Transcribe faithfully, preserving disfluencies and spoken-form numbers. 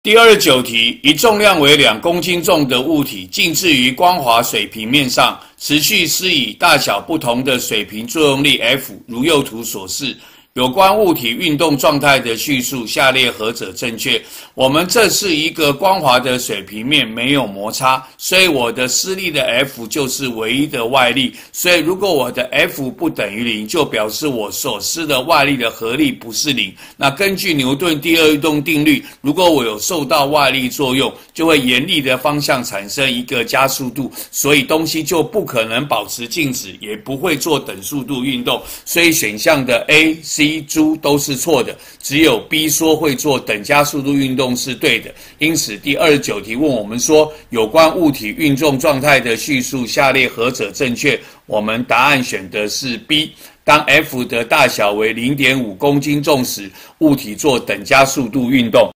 第二十九题，以重量为两公斤重的物体静置于光滑水平面上，持续施以大小不同的水平作用力 F， 如右图所示。有关物体运动状态的叙述，下列何者正确？我们这是一个光滑的水平面，没有摩擦，所以我的施力的 F 就是唯一的外力。所以如果我的 F 不等于零，就表示我所施的外力的合力不是零。那根据牛顿第二运动定律，如果我有受到外力作用，就会沿力的方向产生一个加速度，所以东西就不可能保持静止，也不会做等速度运动。所以选项的 A、C、D 都是错的，只有 B 说会做等加速度运动是对的。因此第二十九题问我们说，有关物体运动状态的叙述，下列何者正确？我们答案选的是 B。当 F 的大小为 零点五公斤重时，物体做等加速度运动。